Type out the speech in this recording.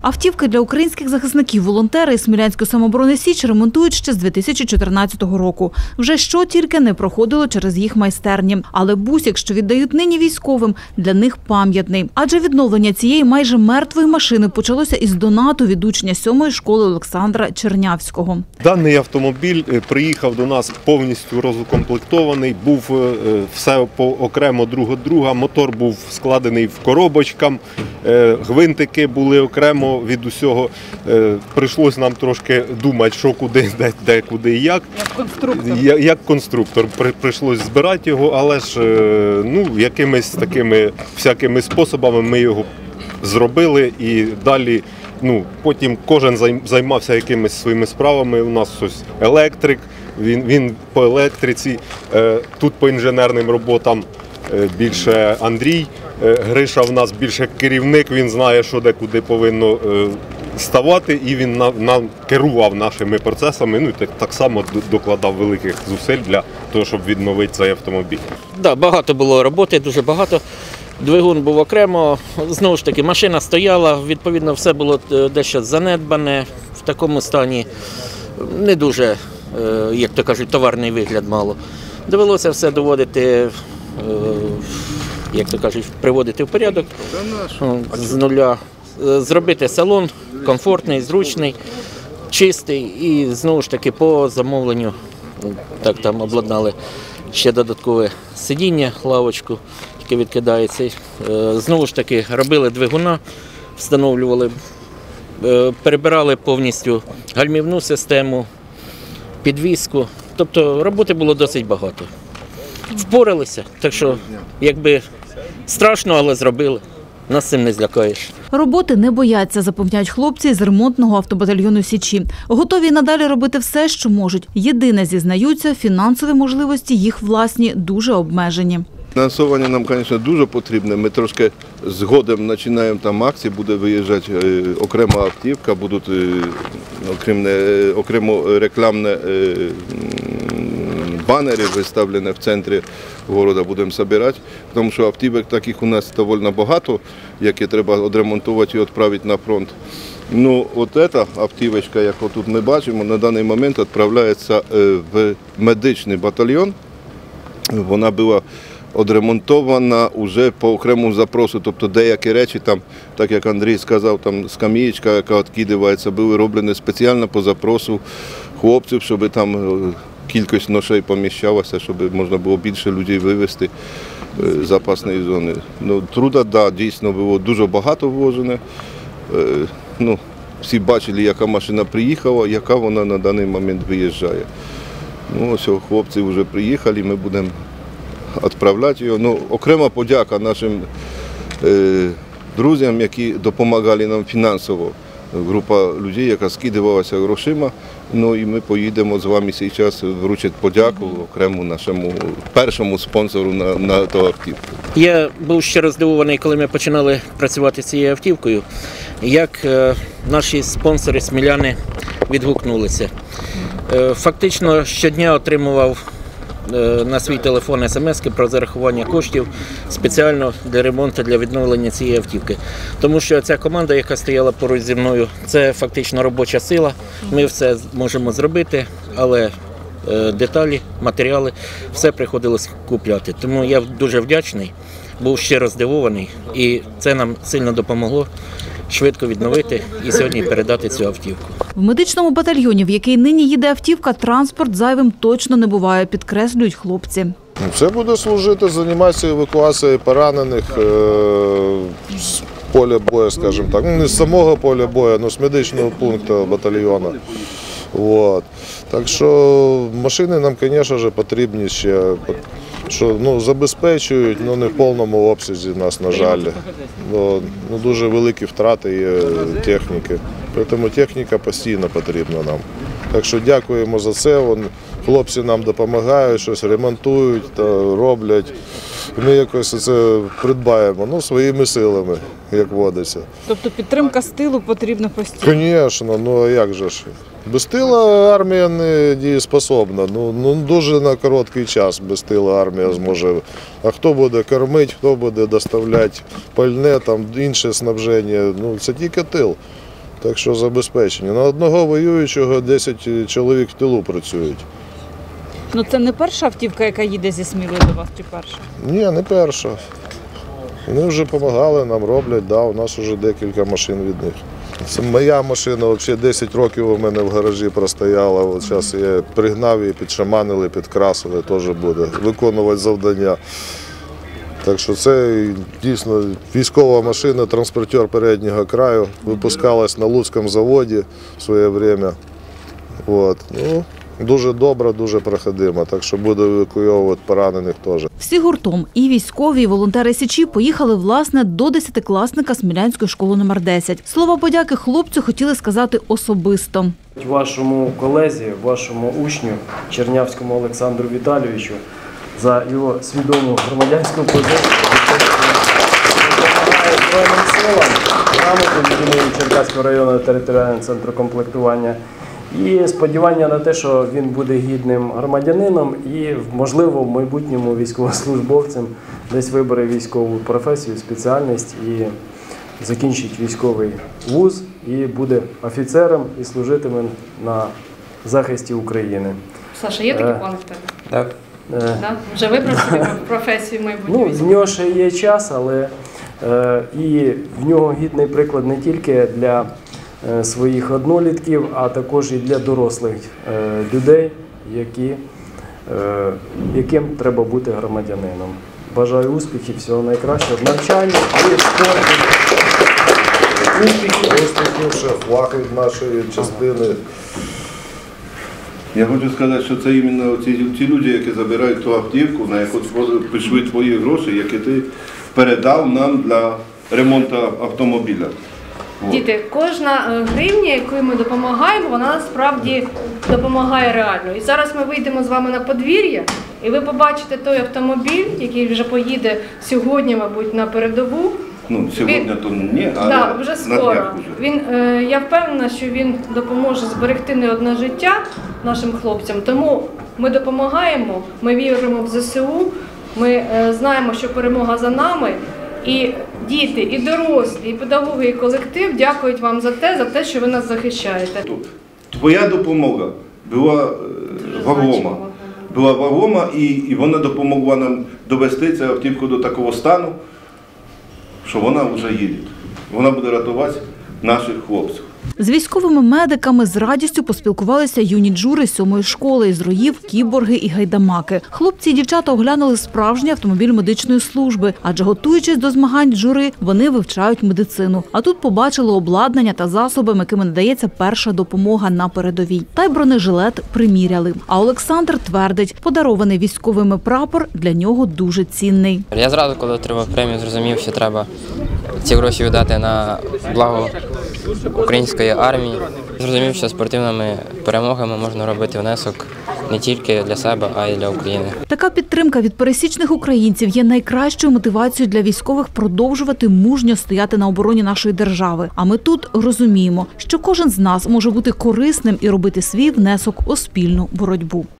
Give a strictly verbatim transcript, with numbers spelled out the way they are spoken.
Автівки для українських захисників волонтери із Смілянської самооборони «Січ» ремонтують ще з дві тисячі чотирнадцятого року. Вже що тільки не проходило через їх майстерні. Але бусик, що віддають нині військовим, для них пам'ятний. Адже відновлення цієї майже мертвої машини почалося із донату від учня сьомої школи Олександра Чернявського. Даний автомобіль приїхав до нас повністю розукомплектований, був все окремо друг від друга, мотор був складений в коробочках, гвинтики були окремо від усього. Прийшлося нам трошки думати, що куди, де, де куди і як. Як конструктор. Як, як конструктор. Прийшлося збирати його, але ж ну, якимись такими всякими способами ми його зробили і далі. Ну, потім кожен займався якимись своїми справами. У нас ось електрик, він, він по електриці, тут по інженерним роботам більше Андрій. Гриша в нас більше керівник, він знає, що де куди повинно ставати, і він нам керував нашими процесами, ну і так, так само докладав великих зусиль для того, щоб відновити цей автомобіль. Да, багато було роботи, дуже багато. Двигун був окремо, знову ж таки, машина стояла, відповідно, все було дещо занедбане, в такому стані не дуже, як то кажуть, товарний вигляд мало. Довелося все доводити, як то кажуть, приводити в порядок з нуля, зробити салон комфортний, зручний, чистий і, знову ж таки, по замовленню, так там обладнали ще додаткове сидіння, лавочку, яке відкидається. Знову ж таки, робили двигуна, встановлювали, перебирали повністю гальмівну систему, підвіску. Тобто роботи було досить багато. Впоралися, так що, якби страшно, але зробили. Нас цим не злякаєш. Роботи не бояться, запевняють хлопці з ремонтного автобатальйону «Січі». Готові надалі робити все, що можуть. Єдине, зізнаються, фінансові можливості їх власні дуже обмежені. Фінансування нам, звісно, дуже потрібне. Ми трошки згодом починаємо там акції, буде виїжджати окрема автівка, будуть окремне, окремо рекламне банери виставлені в центрі міста, будемо збирати, тому що автівок таких у нас доволі багато, які треба відремонтувати і відправити на фронт. Ну, от ця автівочка, як тут ми бачимо, на даний момент відправляється в медичний батальйон. Вона була відремонтована вже по окремому запросу, тобто деякі речі, там, так як Андрій сказав, там скам'ячка, яка відкидається, були роблені спеціально по запросу хлопців, щоб там кількість ношей поміщалася, щоб можна було більше людей вивезти з запасної зони. Ну, труда, да, дійсно, було дуже багато вложено. Ну, всі бачили, яка машина приїхала, яка вона на даний момент виїжджає. Ну, ось хлопці вже приїхали, ми будемо відправляти його. Ну, окрема подяка нашим е, друзям, які допомагали нам фінансово. Група людей, яка скидувалася грошима. Ну і ми поїдемо з вами зараз вручити подяку окремо нашому першому спонсору на, на ту автівку. Я був щиро здивований, коли ми починали працювати з цією автівкою, як е, наші спонсори, сміляни, відгукнулися. Е, фактично щодня отримував на свій телефон смски про зарахування коштів спеціально для ремонту, для відновлення цієї автівки. Тому що ця команда, яка стояла поруч зі мною, це фактично робоча сила. Ми все можемо зробити, але деталі, матеріали, все приходилось купляти. Тому я дуже вдячний, був щиро здивований, і це нам сильно допомогло швидко відновити і сьогодні передати цю автівку. В медичному батальйоні, в який нині їде автівка, транспорт зайвим точно не буває, підкреслюють хлопці. Це буде служити, займатися евакуацією поранених з поля бою, скажімо так. Ну, не з самого поля бою, але з медичного пункту батальйону. От. Так що машини нам, звісно ж, потрібні ще, що ну, забезпечують, але ну, не в повному обсязі нас, на жаль. Ну, ну, дуже великі втрати є техніки. Тому техніка постійно потрібна нам. Так що дякуємо за це. Вон, хлопці нам допомагають, щось ремонтують, та роблять. Ми якось це придбаємо ну, своїми силами, як водиться. Тобто підтримка з тилу потрібна постійно? Звісно, ну а як же ж. Без тила армія не дієспособна. Ну, ну, дуже на короткий час без тила армія зможе. А хто буде кормити, хто буде доставляти пальне, там, інше снабження, ну, це тільки тил. Так що забезпечені. На одного воюючого десять чоловік в тилу працюють. Ну це не перша автівка, яка їде зі Сміли до вас, чи перша? Ні, не перша. Вони вже допомагали, нам роблять, да, у нас вже декілька машин від них. Це моя машина, взагалі десять років у мене в гаражі простояла. От зараз я пригнав її, підшаманили, підкрасили, теж буде виконувати завдання. Так що це дійсно військова машина, транспортер переднього краю, випускалась на Луцькому заводі в своє час. От. Ну, дуже добра, дуже проходима, так що буде евакуйовувати поранених теж. Всі гуртом, і військові, і волонтери Січі поїхали, власне, до десятикласника Смілянської школи номер десять. Слова подяки хлопцю хотіли сказати особисто. Вашому колезі, вашому учню Чернявському Олександру Віталійовичу за його свідому громадянську позицію, допомагає Збройним силам, грамоту від імені Черкаського районного територіального центру комплектування. І сподівання на те, що він буде гідним громадянином і, можливо, в майбутньому військовослужбовцем десь вибере військову професію, спеціальність і закінчить військовий вуз і буде офіцером і служитиме на захисті України. Саша, є такі плани в тебе? Так. Да? Вже вибрав собі професію майбутнього? Ну, в нього ще є час, але е, і в нього гідний приклад не тільки для своїх однолітків, а також і для дорослих е, людей, які, е, яким треба бути громадянином. Бажаю успіхів, всього найкращого в навчанні і в спорті. Успіхів, успіхів, ще флаг від нашої частини. Я хочу сказати, що це іменно ці, ці люди, які забирають ту автівку, на яку пішли твої гроші, які ти передав нам для ремонту автомобіля. Діти, кожна гривня, якою ми допомагаємо, вона насправді допомагає реально. І зараз ми вийдемо з вами на подвір'я, і ви побачите той автомобіль, який вже поїде сьогодні, мабуть, на передову. Ну, сьогодні то ні, але так, вже скоро. вже. Він, е, я впевнена, що він допоможе зберегти не одне життя нашим хлопцям. Тому ми допомагаємо, ми віримо в зе се у, ми е, знаємо, що перемога за нами. І діти, і дорослі, і педагоги, і колектив дякують вам за те, за те, що ви нас захищаєте. Твоя допомога була вагома. Була вагома, і, і вона допомогла нам довести цю автівку до такого стану, що вона вже їде. Вона буде рятувати наших хлопців. З військовими медиками з радістю поспілкувалися юні джури сьомої школи із роїв, кіборги і гайдамаки. Хлопці і дівчата оглянули справжній автомобіль медичної служби, адже готуючись до змагань джури, вони вивчають медицину. А тут побачили обладнання та засоби, якими надається перша допомога на передовій. Та й бронежилет приміряли. А Олександр твердить, подарований військовими прапор для нього дуже цінний. Я зразу, коли отримав премію, зрозумів, що треба ці гроші віддати на благо української армії. Зрозумів, що спортивними перемогами можна робити внесок не тільки для себе, а й для України. Така підтримка від пересічних українців є найкращою мотивацією для військових продовжувати мужньо стояти на обороні нашої держави. А ми тут розуміємо, що кожен з нас може бути корисним і робити свій внесок у спільну боротьбу.